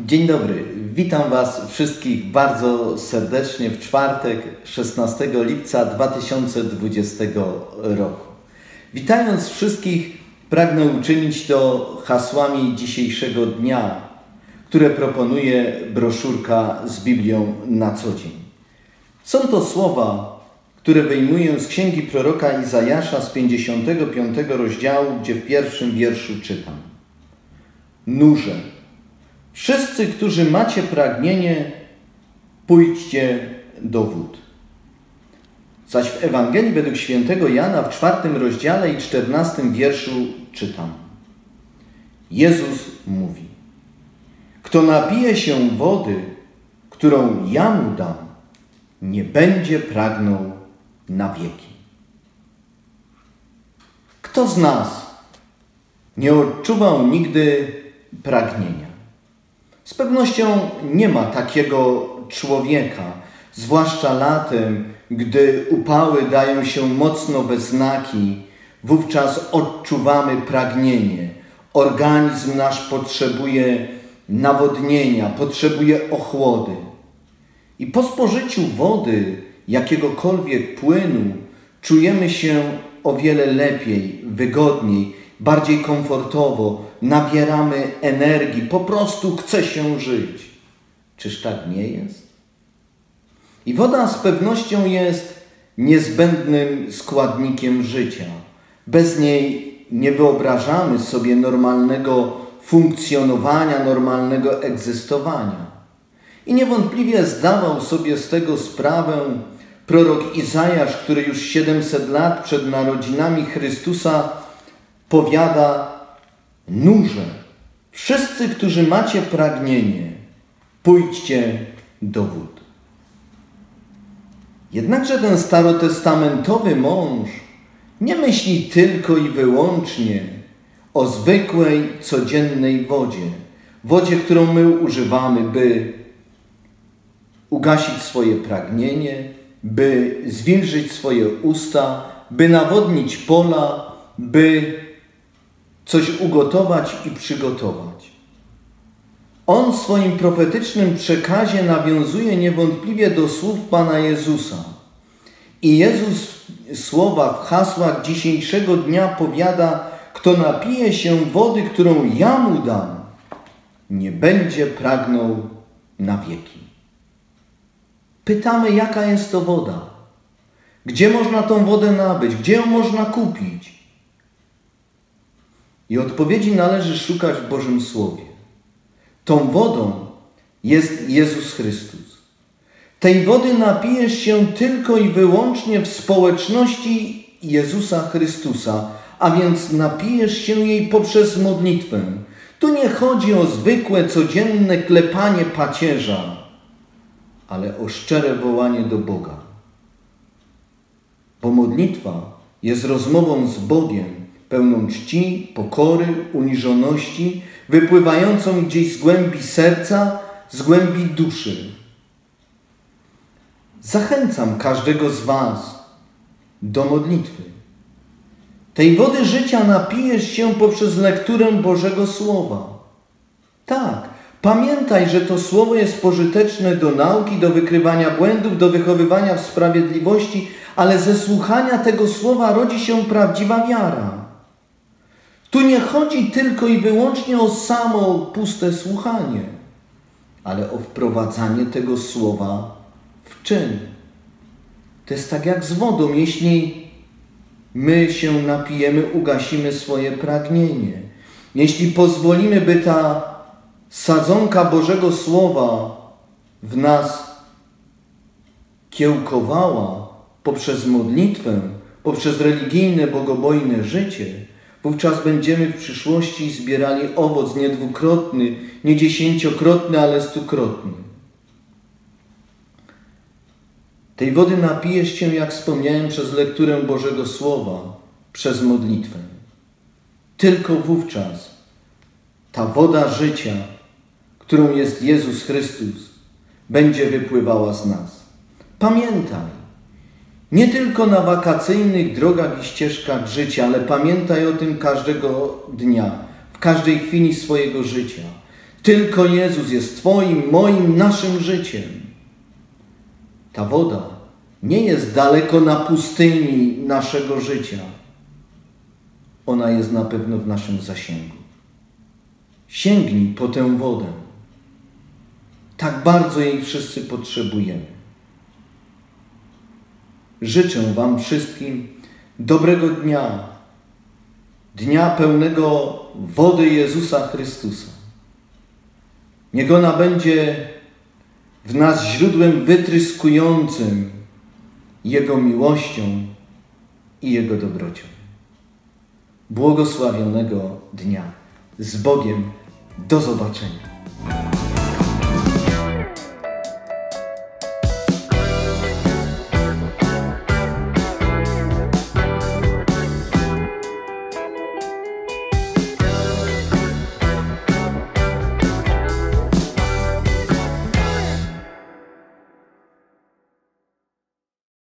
Dzień dobry, witam Was wszystkich bardzo serdecznie w czwartek 16 lipca 2020 roku. Witając wszystkich, pragnę uczynić to hasłami dzisiejszego dnia, które proponuje broszurka z Biblią na co dzień. Są to słowa, które wyjmuję z księgi proroka Izajasza z 55 rozdziału, gdzie w pierwszym wierszu czytam: Nurze, wszyscy, którzy macie pragnienie, pójdźcie do wód. Zaś w Ewangelii według świętego Jana w 4 rozdziale i 14 wierszu czytam: Jezus mówi: Kto napije się wody, którą ja mu dam, nie będzie pragnął na wieki. Kto z nas nie odczuwał nigdy pragnienia? Z pewnością nie ma takiego człowieka, zwłaszcza latem, gdy upały dają się mocno we znaki, wówczas odczuwamy pragnienie. Organizm nasz potrzebuje nawodnienia, potrzebuje ochłody. I po spożyciu wody, jakiegokolwiek płynu, czujemy się o wiele lepiej, wygodniej, bardziej komfortowo, nabieramy energii, po prostu chce się żyć. Czyż tak nie jest? I woda z pewnością jest niezbędnym składnikiem życia. Bez niej nie wyobrażamy sobie normalnego funkcjonowania, normalnego egzystowania. I niewątpliwie zdawał sobie z tego sprawę prorok Izajasz, który już 700 lat przed narodzinami Chrystusa powiada: Nurze, wszyscy, którzy macie pragnienie, pójdźcie do wód. Jednakże ten starotestamentowy mąż nie myśli tylko i wyłącznie o zwykłej, codziennej wodzie, którą my używamy, by ugasić swoje pragnienie, by zwilżyć swoje usta, by nawodnić pola, by coś ugotować i przygotować. On w swoim profetycznym przekazie nawiązuje niewątpliwie do słów Pana Jezusa. I Jezus w słowach, w hasłach dzisiejszego dnia powiada: Kto napije się wody, którą ja mu dam, nie będzie pragnął na wieki. Pytamy, jaka jest to woda? Gdzie można tą wodę nabyć? Gdzie ją można kupić? I odpowiedzi należy szukać w Bożym Słowie. Tą wodą jest Jezus Chrystus. Tej wody napijesz się tylko i wyłącznie w społeczności Jezusa Chrystusa, a więc napijesz się jej poprzez modlitwę. Tu nie chodzi o zwykłe, codzienne klepanie pacierza, ale o szczere wołanie do Boga. Bo modlitwa jest rozmową z Bogiem, pełną czci, pokory, uniżoności, wypływającą gdzieś z głębi serca, z głębi duszy. Zachęcam każdego z Was do modlitwy. Tej wody życia napijesz się poprzez lekturę Bożego Słowa. Tak, pamiętaj, że to Słowo jest pożyteczne do nauki, do wykrywania błędów, do wychowywania w sprawiedliwości, ale ze słuchania tego Słowa rodzi się prawdziwa wiara. Tu nie chodzi tylko i wyłącznie o samo puste słuchanie, ale o wprowadzanie tego Słowa w czyn. To jest tak jak z wodą. Jeśli my się napijemy, ugasimy swoje pragnienie. Jeśli pozwolimy, by ta sadzonka Bożego Słowa w nas kiełkowała poprzez modlitwę, poprzez religijne, bogobojne życie, wówczas będziemy w przyszłości zbierali owoc nie dwukrotny, nie 10-krotny, ale 100-krotny. Tej wody napijesz się, jak wspomniałem, przez lekturę Bożego Słowa, przez modlitwę. Tylko wówczas ta woda życia, którą jest Jezus Chrystus, będzie wypływała z nas. Pamiętaj, nie tylko na wakacyjnych drogach i ścieżkach życia, ale pamiętaj o tym każdego dnia, w każdej chwili swojego życia. Tylko Jezus jest Twoim, moim, naszym życiem. Ta woda nie jest daleko na pustyni naszego życia. Ona jest na pewno w naszym zasięgu. Sięgnij po tę wodę. Tak bardzo jej wszyscy potrzebujemy. Życzę Wam wszystkim dobrego dnia. Dnia pełnego wody Jezusa Chrystusa. Niech ona będzie w nas źródłem wytryskującym Jego miłością i Jego dobrocią. Błogosławionego dnia. Z Bogiem. Do zobaczenia.